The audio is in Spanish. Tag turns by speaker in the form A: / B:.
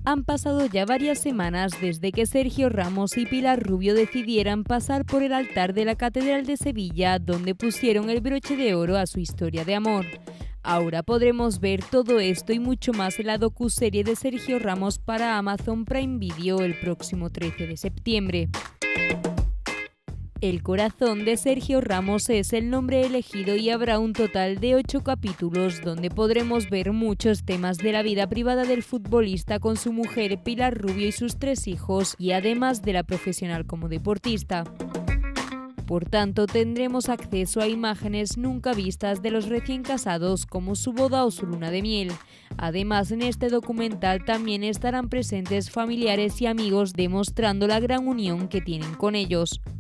A: Han pasado ya varias semanas desde que Sergio Ramos y Pilar Rubio decidieran pasar por el altar de la Catedral de Sevilla, donde pusieron el broche de oro a su historia de amor. Ahora podremos ver todo esto y mucho más en la docuserie de Sergio Ramos para Amazon Prime Video el próximo 13 de septiembre. El corazón de Sergio Ramos es el nombre elegido y habrá un total de 8 capítulos donde podremos ver muchos temas de la vida privada del futbolista con su mujer Pilar Rubio y sus 3 hijos, y además de la profesional como deportista. Por tanto, tendremos acceso a imágenes nunca vistas de los recién casados, como su boda o su luna de miel. Además, en este documental también estarán presentes familiares y amigos demostrando la gran unión que tienen con ellos.